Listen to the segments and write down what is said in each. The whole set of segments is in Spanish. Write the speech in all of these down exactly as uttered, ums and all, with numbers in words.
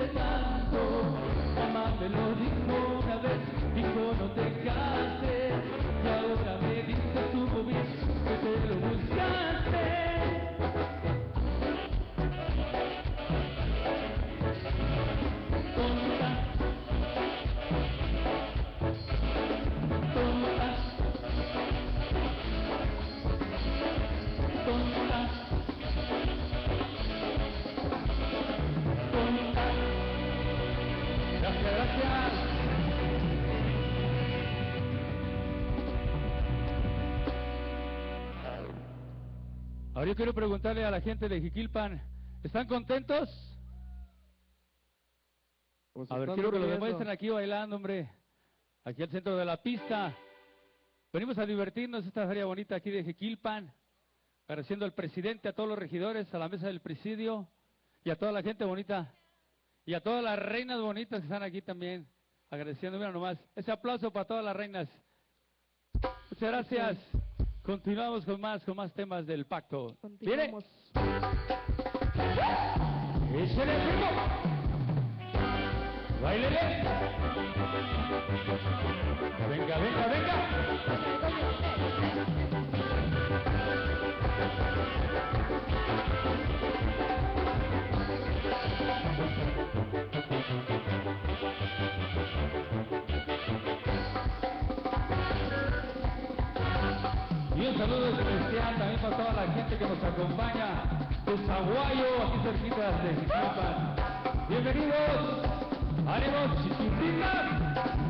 quererte tanto. Mamá me lo dijo una vez, dijo no te cases, y ahora me dice estuvo bien que te lo buscaste. Ahora yo quiero preguntarle a la gente de Jiquilpan, ¿están contentos? Pues A ver, están quiero que lo durmiendo. demuestren aquí bailando, hombre. Aquí al centro de la pista. Venimos a divertirnos esta feria bonita aquí de Jiquilpan. Agradeciendo al presidente, a todos los regidores, a la mesa del presidio y a toda la gente bonita. Y a todas las reinas bonitas que están aquí también. Agradeciendo, mira nomás. Ese aplauso para todas las reinas. Muchas gracias. Continuamos con más, con más temas del pacto. Continuamos. ¡Échale, primo! ¡Báilele! ¡Venga, venga, venga! Y un saludo especial también para toda la gente que nos acompaña de Zaguayo, aquí cerquita de Jiquilpan. Bienvenidos, ánimos, chiquititas.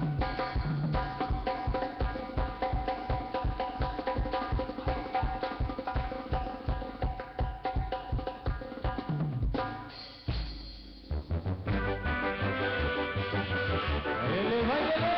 ¡Báilele, báilele!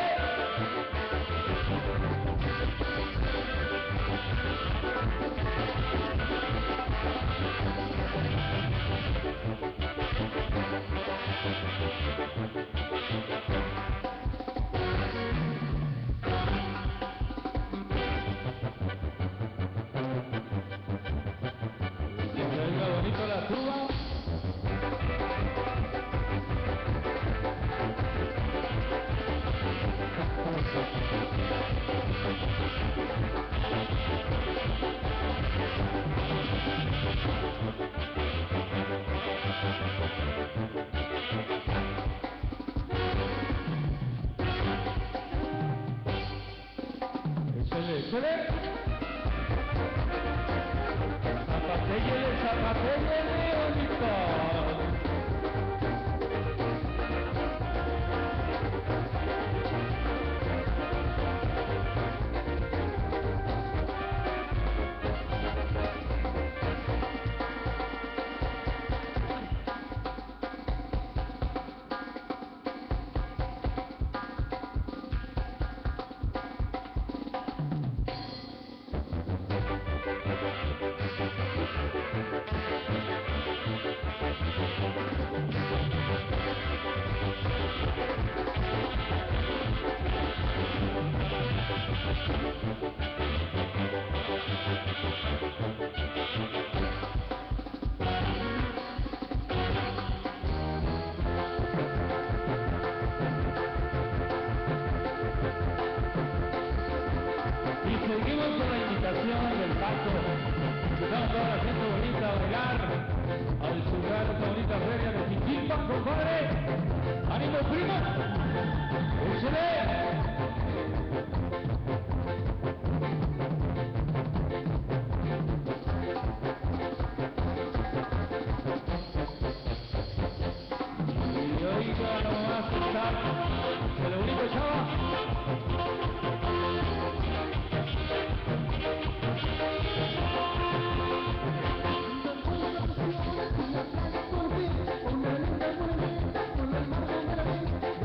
Venga, bonito la tuba. Échale, échale. Zapatellele, zapatellele, bonito. Y seguimos con la invitación del pacto. Invitamos a toda la gente bonita a bailar, a disfrutar de esta bonita feria de Jiquilpan, compadre. ¡Ánimo, primo! ¡Échale! Y oiga nomás está, se lo bonito, chava. Una linda mujer con el mar de la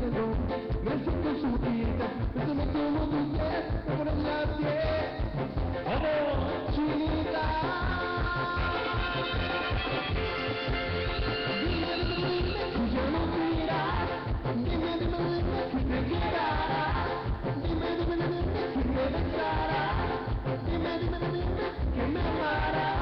algo, me siento subida, bésame como tú quieres, por la piel, oh, chinita. Dime, dime, dime, si ya no miras, dime, dime, dime, que te quedarás, dime, dime, dime, que me besarás, dime, dime, dime, que me amarás.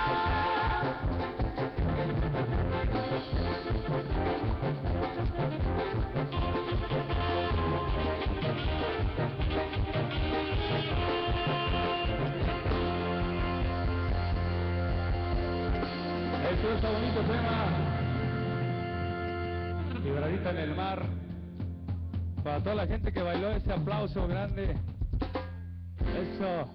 Esto está bonito tema. Quebradita en el mar. Para toda la gente que bailó, ese aplauso grande. Eso.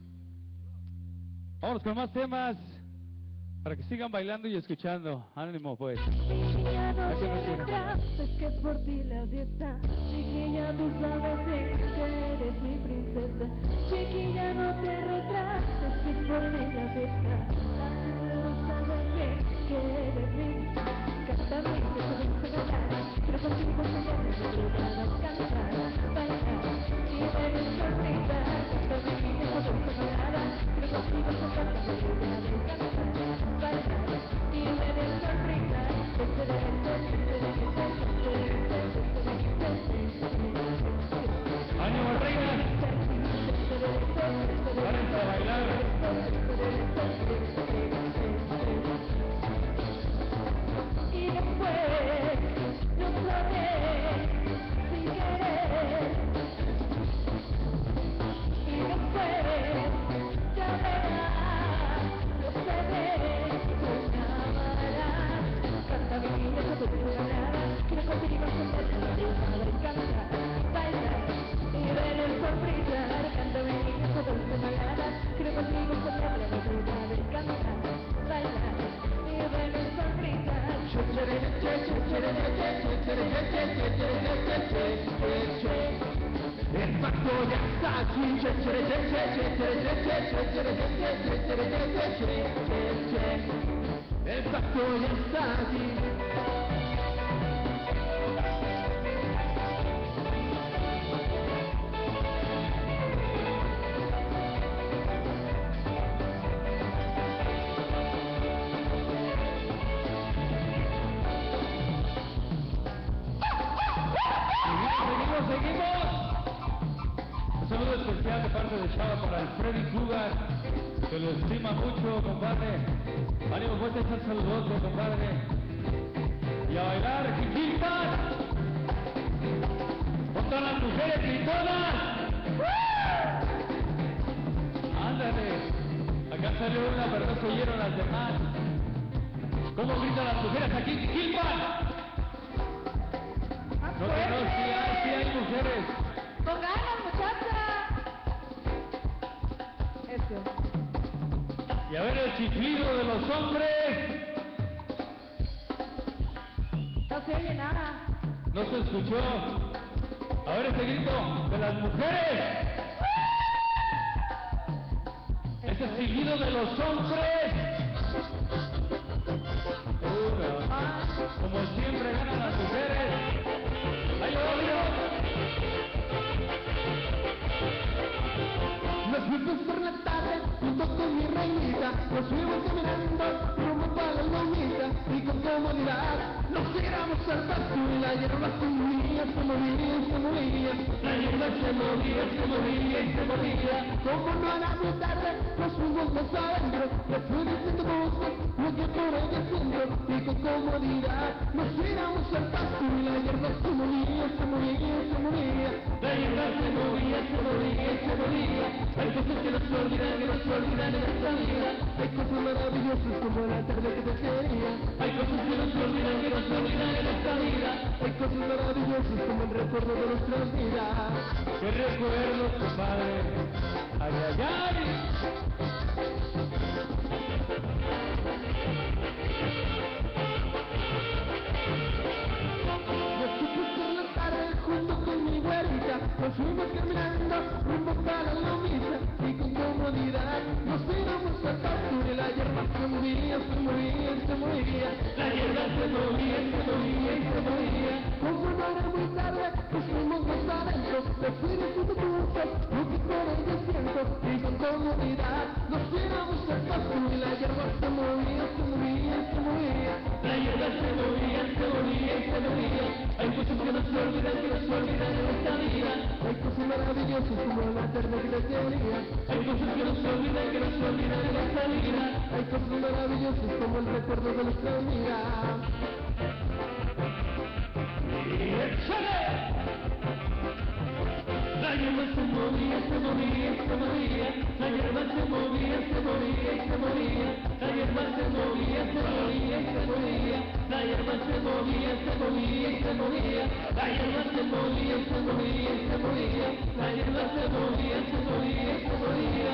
Vamos con más temas para que sigan bailando y escuchando. Ánimo, pues. Chiquilla, no te retrases, que es por ti la dieta. Chiquilla, tú sabes bien que eres mi princesa. Chiquilla, no te retrases, que es por ti la dieta. Tú sabes bien que eres mi cántame, que te voy a regalar. Quiero contigo soñar, que te voy a cantar, bailar y ver el sonrisa. Cántame, que te voy a regalar. Quiero contigo soñar, que te voy a cantar, bailar y ver el sonrisa. ¡Ánimo, reina! ¡Párense a bailar! Y después, no sabes, sin querer. Y después, ya verás, lo sabes, me amarás. Canta mi niña, que te voy a ganar. Quiero contigo soñar, que te voy a cantar, bailar y ver el sonrisa. Canta mi niña, que te voy a ganar. Quiero contigo soñar, que te voy a cantar, bailar y ver el sonrisa. El pacto ya está aquí. El pacto ya está aquí. Seguimos, seguimos. Un saludo especial de parte de Chava para el Freddy Cougar, que lo estima mucho, compadre. Ánimo, pues, echar saludos, compadre. Y a bailar, Jiquilpan. Con todas las mujeres gritonas. Ándale. Acá salió una, pero no se oyeron las demás. ¿Cómo gritan las mujeres aquí, Jiquilpan? No, que no, sí hay, sí hay mujeres. ¡Con ganas, muchacha! Eso. Y a ver el chiflido de los hombres. No se oye nada. No se escuchó. A ver ese grito de las mujeres. Ese silbido de los hombres. Uno. Como siempre ganan las mujeres. ¡Ahí lo veo! Nos fuimos por la tarde junto con mi reinita, nos fuimos caminando rumbo para la lomita y con comodidad nos tiramos al pasto y la hierba se movía, se movía, se movía, la hierba se movía, se movía y se movía. Como no era muy tarde, nos fuimos más adentro, le fui diciendo cosas, lo que por ella siento y con comodidad nos tiramos al pasto y la hierba se movía, se movía, se movía, la hierba se movía, se movía, se movía. Hay cosas que no se olvidan, que no se olvidan en esta vida. Hay cosas maravillosas como la tarde que te quería. Hay cosas que no se olvidan, que no se olvidan en esta vida. Hay cosas maravillosas como el recuerdo de nuestras vidas. ¡Qué recuerdo, compadre! ¡Ay, ay, ay! Nos fuimos por la tarde junto con mi güerita, nos fuimos caminando rumbo para la lomita y con comodidad nos tiramos al pasto y la hierba se movía, se movía, se movía. La hierba se movía, se movía y se movía. Como no era muy tarde, nos fuimos más adentro. Le fui diciendo juntos, lo que por el desierto. Y con comodidad nos tiramos al pasto. Y la hierba se movía, se movía, se movía. La hierba se movía, se movía y se movía. Hay cosas que no se olvidan, que no se olvidan en esta vida. Hay cosas maravillosas como la eterna creación. Hay cosas que no se olvidan, que no se olvidan en esta vida. Hay cosas maravillosas como el recuerdo de nuestra vida. ¡Y échale! La hierba se movía, se movía, se movía. La hierba se movía, se movía y se movía. La hierba se movía, se movía y se movía. La hierba se movía, se movía y se movía. La hierba se movía, se movía y se movía. La hierba se movía, se movía y se movía.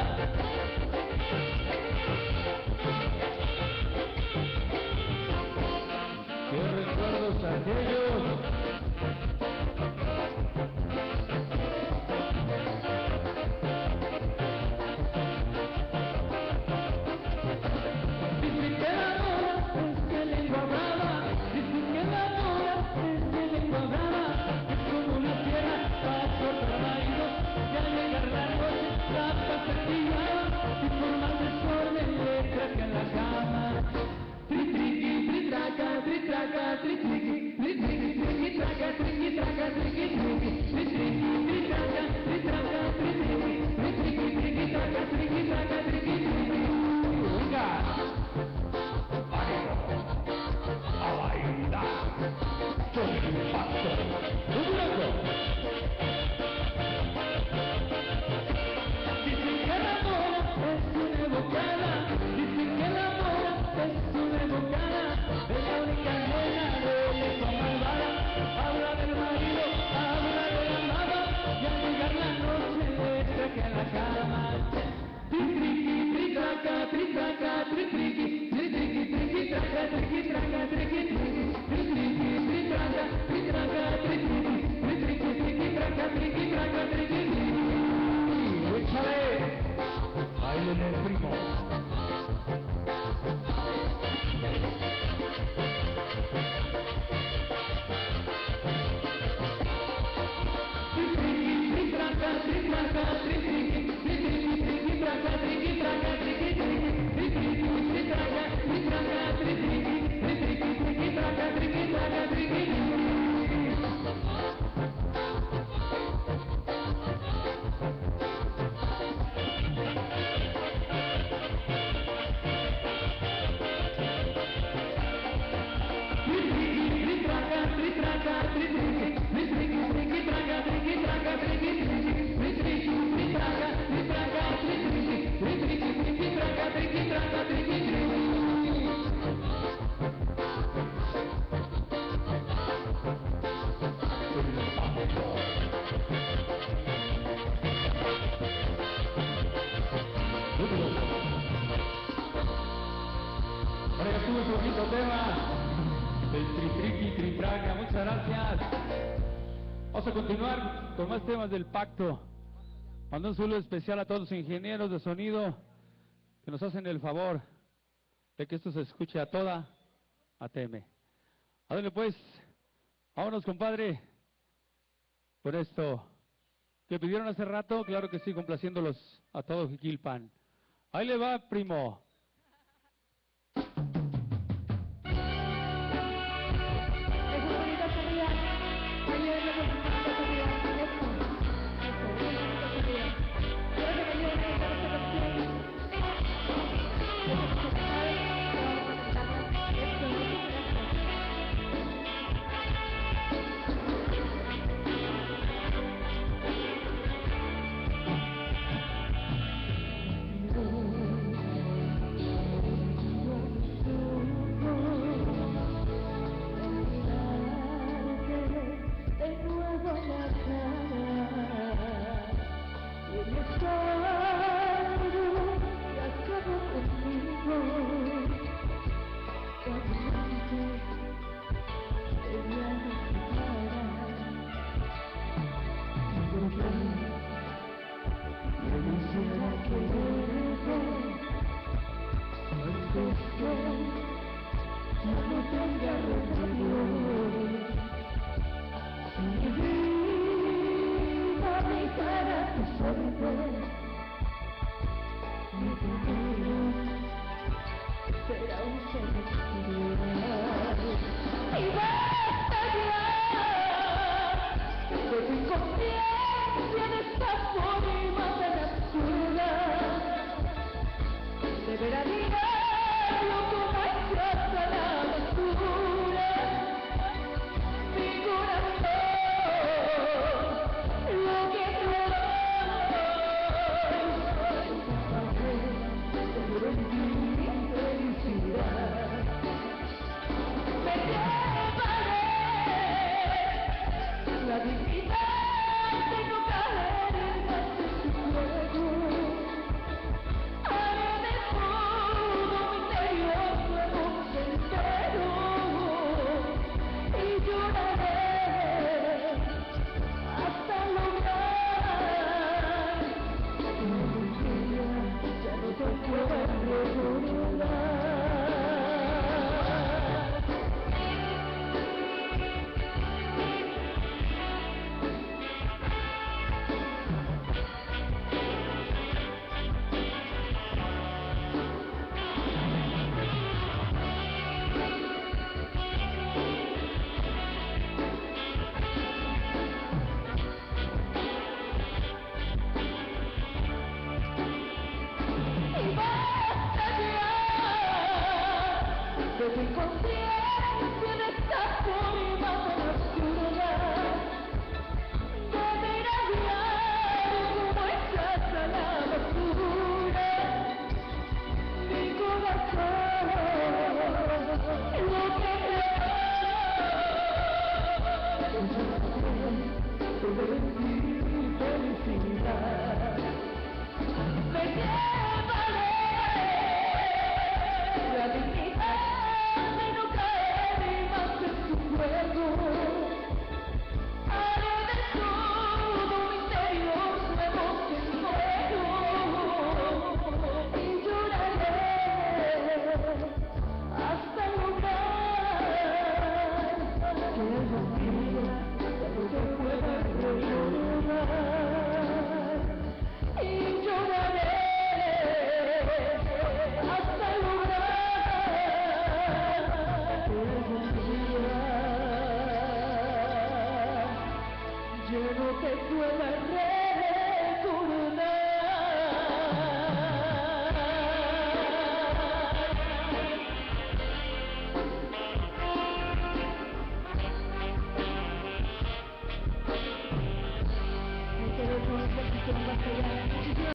¡Qué recuerdos aquellos! Ahora ya estuvo un bonito tema del tri-triqui, tri-traca. Muchas gracias. Vamos a continuar con más temas del pacto. Mando un saludo especial a todos los ingenieros de sonido que nos hacen el favor de que esto se escuche a toda A T M. Ándale pues, vámonos compadre, por esto que pidieron hace rato, claro que sí, complaciéndolos a todos Jiquilpan. Ahí le va, primo. tu solidez, mi camino será un celestial. Y basta ya de tu inconsciencia, de esta forma tan absurda de ver a diario como echas a la basura mi corazón, lo que te doy, seguro en ti mi felicidad. Me llevaré la dignidad de no caer más en tu juego. Haré de todo mi interior nuevo sendero y lloraré hasta lograr que algún día ya no te pueda recordar. Y basta ya de tu inconsciencia, de esta forma tan absurda de ver a diario como echas a la basura mi corazón, lo que creo, todo en ti mi felicidad. Me llevaré la dignidad de no caer más en tu juego. Haré de todo mi interior nuevo sendero y lloraré hasta lograr que algún día ya no te pueda recordar. Y lloraré hasta lograr que algún día ya no te pueda